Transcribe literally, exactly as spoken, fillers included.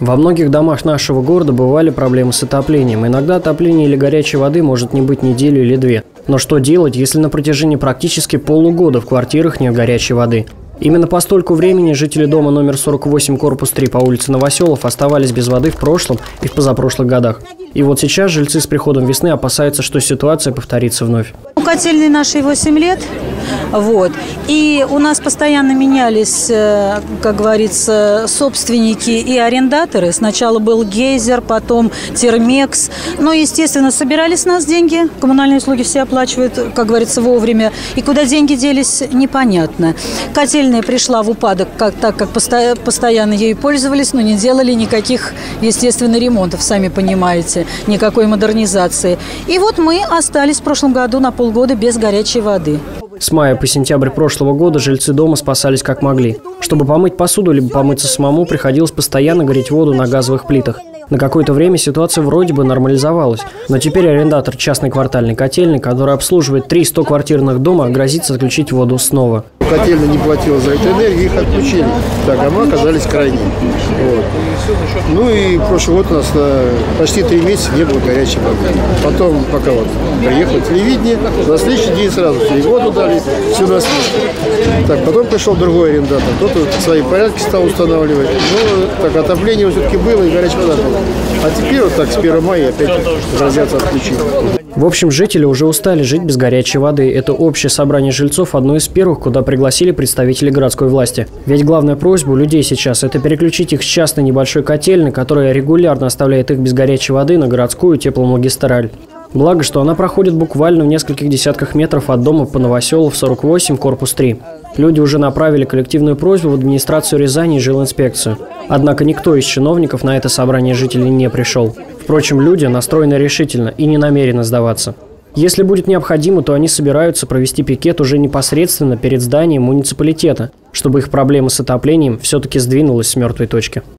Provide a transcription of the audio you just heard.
Во многих домах нашего города бывали проблемы с отоплением. Иногда отопления или горячей воды может не быть неделю или две. Но что делать, если на протяжении практически полугода в квартирах нет горячей воды? Именно по стольку времени жители дома номер сорок восемь, корпус три по улице Новоселов оставались без воды в прошлом и в позапрошлых годах. И вот сейчас жильцы с приходом весны опасаются, что ситуация повторится вновь. У котельной нашей восемь лет, вот, и у нас постоянно менялись, как говорится, собственники и арендаторы. Сначала был Гейзер, потом Термекс. Ну, естественно, собирали с нас деньги, коммунальные услуги все оплачивают, как говорится, вовремя. И куда деньги делись, непонятно. Котельная пришла в упадок, как, так как посто, постоянно ею пользовались, но не делали никаких, естественно, ремонтов, сами понимаете, никакой модернизации. И вот мы остались в прошлом году на полгода без горячей воды. С мая по сентябрь прошлого года жильцы дома спасались как могли. Чтобы помыть посуду либо помыться самому, приходилось постоянно греть воду на газовых плитах. На какое-то время ситуация вроде бы нормализовалась, но теперь арендатор частной квартальной котельной, который обслуживает три стоквартирных дома, грозится отключить воду снова. Котельная не платила за эту энергию, их отключили. Так, а мы оказались крайними. Вот. Ну и прошлый год у нас на почти три месяца не было горячей воды. Потом, пока вот приехало телевидение, на следующий день сразу воду дали, все на свете. Так, потом пришел другой арендатор, тот свои порядки стал устанавливать. Ну, так, отопление все-таки было и горячая вода была. А теперь вот так с первого мая опять грозятся отключить. В общем, жители уже устали жить без горячей воды. Это общее собрание жильцов одно из первых, куда пригласили представителей городской власти. Ведь главная просьба у людей сейчас – это переключить их с частной небольшой котельной, которая регулярно оставляет их без горячей воды, на городскую тепломагистраль. Благо, что она проходит буквально в нескольких десятках метров от дома по Новоселов, сорок восемь, корпус три. Люди уже направили коллективную просьбу в администрацию Рязани и жилинспекцию. Однако никто из чиновников на это собрание жителей не пришел. Впрочем, люди настроены решительно и не намерены сдаваться. Если будет необходимо, то они собираются провести пикет уже непосредственно перед зданием муниципалитета, чтобы их проблема с отоплением все-таки сдвинулась с мертвой точки.